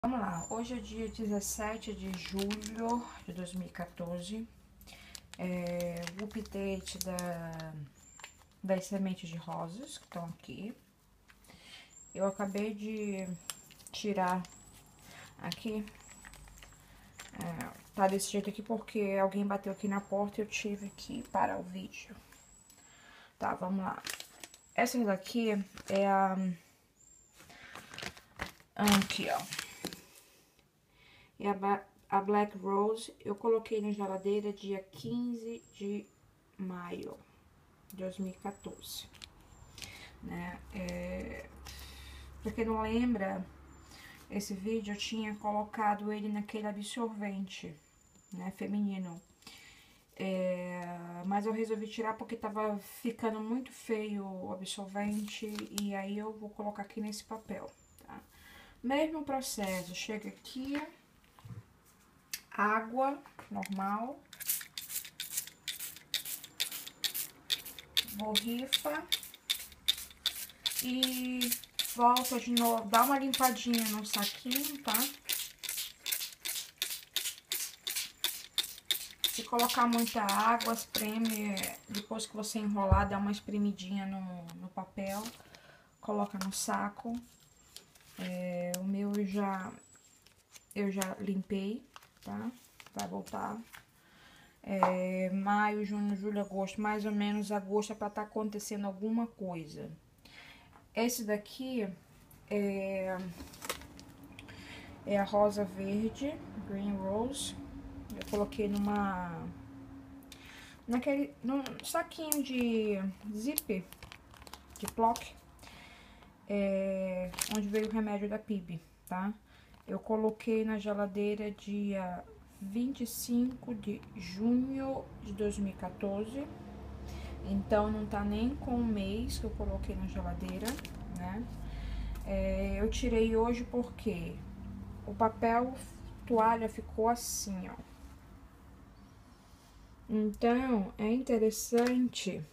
Vamos lá, hoje é dia 17 de julho de 2014, o update das sementes de rosas que estão aqui. Eu acabei de tirar aqui, tá desse jeito aqui porque alguém bateu aqui na porta e eu tive que parar o vídeo. Tá, vamos lá. Essa daqui é aqui, ó. E a Black Rose eu coloquei na geladeira dia 15 de maio de 2014, né? Pra quem não lembra, esse vídeo eu tinha colocado ele naquele absorvente, né, feminino. Mas eu resolvi tirar porque tava ficando muito feio o absorvente e aí eu vou colocar aqui nesse papel, tá? Mesmo processo, chega aqui, água normal, borrifa e volta de novo, dá uma limpadinha no saquinho, tá? Se colocar muita água, espreme, depois que você enrolar, dá uma espremidinha no papel, coloca no saco. O meu eu já limpei, tá? Vai voltar. Maio, junho, julho, agosto, mais ou menos agosto é pra tá acontecendo alguma coisa. Esse daqui é a rosa verde, Green Rose. Eu coloquei num saquinho de zip, de plock, onde veio o remédio da PIB, tá? Eu coloquei na geladeira dia 25 de junho de 2014. Então, não tá nem com um mês que eu coloquei na geladeira, né? Eu tirei hoje porque o papel toalha ficou assim, ó. Então, é interessante,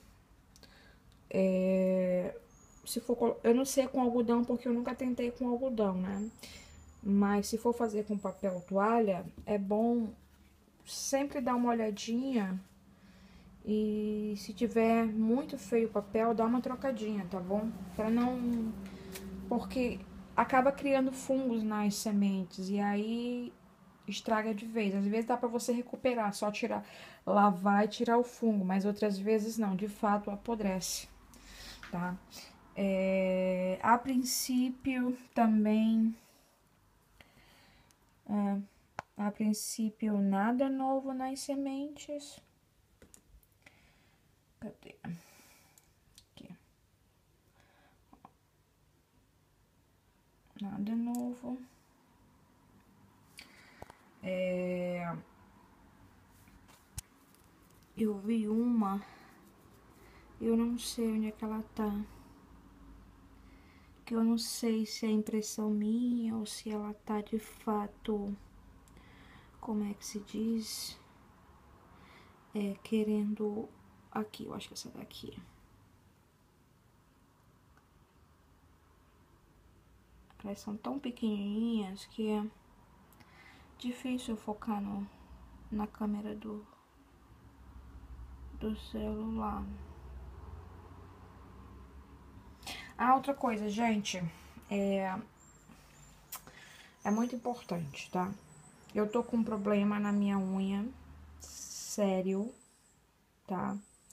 se for, eu não sei com algodão porque eu nunca tentei com algodão, né? Mas se for fazer com papel toalha, é bom sempre dar uma olhadinha e se tiver muito feio o papel, dá uma trocadinha, tá bom? Pra não... Porque acaba criando fungos nas sementes e aí estraga de vez. Às vezes dá pra você recuperar, só tirar, lavar e tirar o fungo, mas outras vezes não, de fato apodrece, tá? A princípio também, a princípio nada novo nas sementes. Cadê? Aqui. Nada novo. Eu vi uma, eu não sei onde é que ela tá. Que eu não sei se é impressão minha ou se ela tá de fato, como é que se diz? Querendo... Aqui, eu acho que essa daqui. Elas são tão pequenininhas que é difícil focar na câmera do celular. Outra coisa, gente, é muito importante, tá? Eu tô com um problema na minha unha, sério, tá?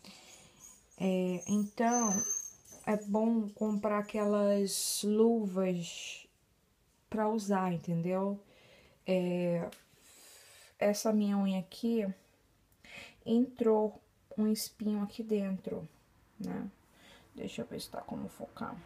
Então, é bom comprar aquelas luvas pra usar, entendeu? Essa minha unha aqui, entrou um espinho aqui dentro, né? Deixa eu ver se tá como focar.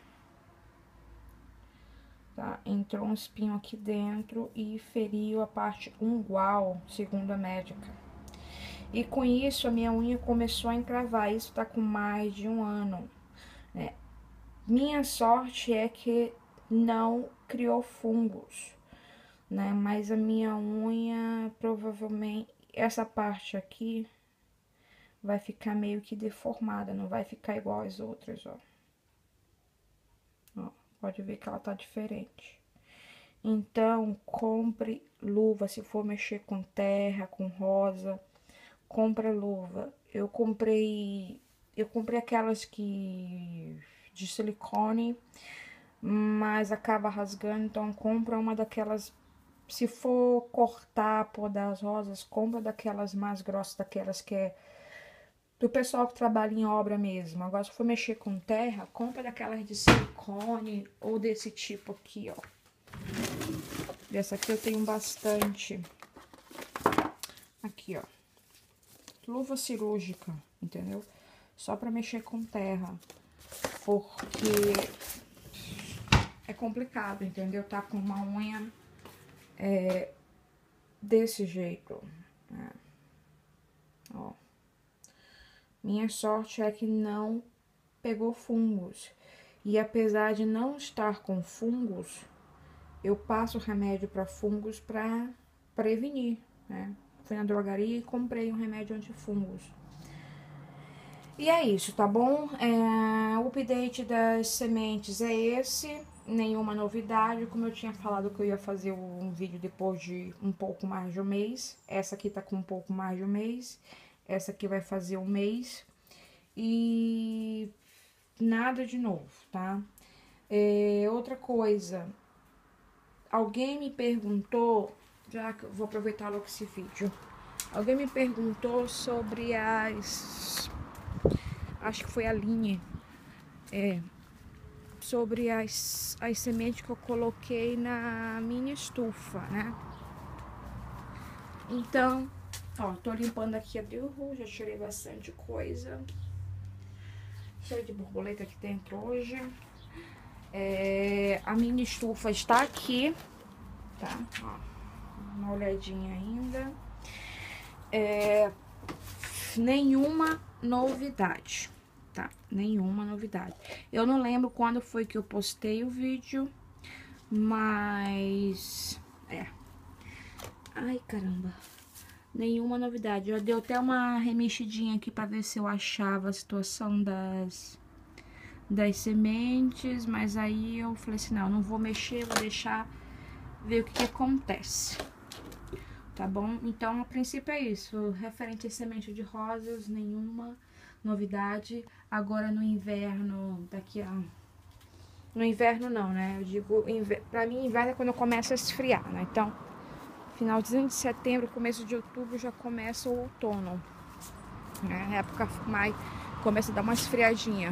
Tá? Entrou um espinho aqui dentro e feriu a parte ungual, segundo a médica. E com isso, a minha unha começou a encravar. Isso tá com mais de um ano, né? Minha sorte é que não criou fungos, né? Mas a minha unha, provavelmente, essa parte aqui vai ficar meio que deformada, não vai ficar igual as outras, ó. Ó, pode ver que ela tá diferente. Então, compre luva se for mexer com terra, com rosa. Compra luva. Eu comprei aquelas que de silicone, mas acaba rasgando, então compra uma daquelas. Se for cortar, podar as rosas, compra daquelas mais grossas, daquelas que é do pessoal que trabalha em obra mesmo. Agora, se for mexer com terra, compra daquelas de silicone ou desse tipo aqui, ó. Dessa aqui eu tenho bastante. Aqui, ó. Luva cirúrgica, entendeu? Só pra mexer com terra. Porque é complicado, entendeu? Tá com uma unha desse jeito. Né? Ó. Minha sorte é que não pegou fungos. E apesar de não estar com fungos, eu passo remédio para fungos para prevenir, né? Fui na drogaria e comprei um remédio antifungos. E é isso, tá bom? O update das sementes é esse. Nenhuma novidade. Como eu tinha falado que eu ia fazer um vídeo depois de um pouco mais de um mês. Essa aqui tá com um pouco mais de um mês. Essa aqui vai fazer um mês. E nada de novo, tá? Outra coisa. Alguém me perguntou, já que eu vou aproveitar logo esse vídeo. Alguém me perguntou sobre acho que foi a linha, sobre as sementes que eu coloquei na minha estufa, né? Então, ó, tô limpando aqui a Dilru, já tirei bastante coisa. Cheio de borboleta aqui dentro hoje. A minha estufa está aqui, tá? Ó, uma olhadinha ainda. Nenhuma novidade, tá? Nenhuma novidade. Eu não lembro quando foi que eu postei o vídeo, mas... Ai, caramba. Nenhuma novidade. Eu dei até uma remexidinha aqui pra ver se eu achava a situação das sementes, mas aí eu falei assim, não vou mexer, vou deixar ver o que acontece. Tá bom? Então, a princípio é isso. Referente a semente de rosas, nenhuma novidade. Agora no inverno, no inverno não, né? Eu digo, pra mim inverno é quando começa a esfriar, né? Então, finalzinho de setembro, começo de outubro já começa o outono. Né? Época mais começa a dar uma esfriadinha.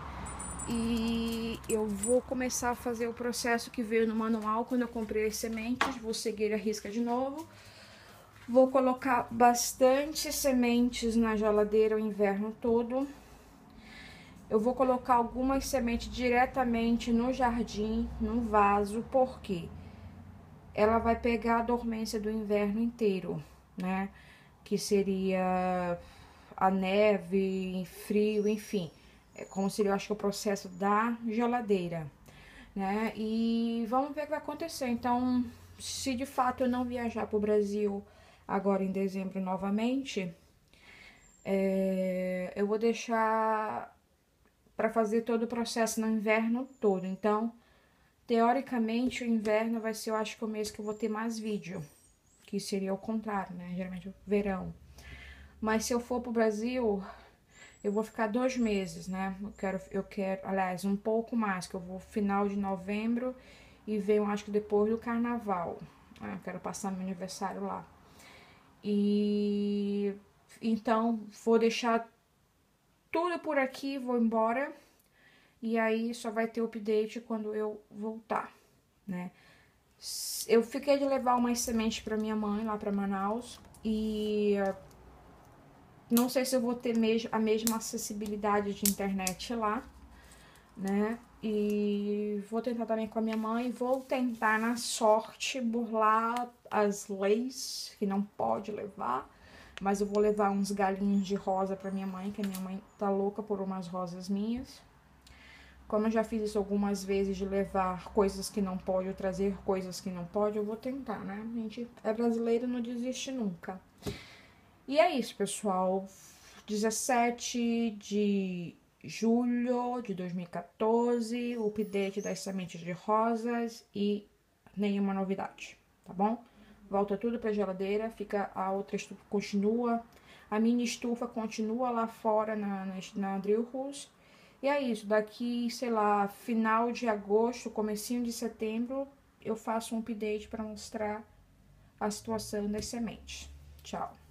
E eu vou começar a fazer o processo que veio no manual quando eu comprei as sementes. Vou seguir a risca de novo. Vou colocar bastante sementes na geladeira o inverno todo. Eu vou colocar algumas sementes diretamente no jardim, no vaso, porque ela vai pegar a dormência do inverno inteiro, né? Que seria a neve, frio, enfim. É como seria, eu acho que o processo da geladeira, né? E vamos ver o que vai acontecer. Então, se de fato eu não viajar para o Brasil agora em dezembro novamente, eu vou deixar para fazer todo o processo no inverno todo. Então, teoricamente, o inverno vai ser, eu acho que o mês que eu vou ter mais vídeo, que seria o contrário, né? Geralmente o verão. Mas se eu for pro Brasil, eu vou ficar 2 meses, né? Eu quero, aliás, um pouco mais, que eu vou final de novembro e venho, acho que depois do carnaval. Eu quero passar meu aniversário lá. E então vou deixar tudo por aqui, vou embora. E aí só vai ter update quando eu voltar, né? Eu fiquei de levar umas sementes para minha mãe lá para Manaus e não sei se eu vou ter a mesma acessibilidade de internet lá, né? E vou tentar também com a minha mãe, vou tentar na sorte burlar as leis que não pode levar, mas eu vou levar uns galinhos de rosa para minha mãe, que a minha mãe tá louca por umas rosas minhas. Como eu já fiz isso algumas vezes de levar coisas que não pode, ou trazer coisas que não pode, eu vou tentar, né? A gente é brasileiro, não desiste nunca. E é isso, pessoal. 17 de julho de 2014, o update das sementes de rosas e nenhuma novidade, tá bom? Volta tudo pra geladeira, fica a outra estufa, continua, a mini estufa continua lá fora na Drill House. E é isso, daqui, sei lá, final de agosto, comecinho de setembro, eu faço um update para mostrar a situação das sementes. Tchau!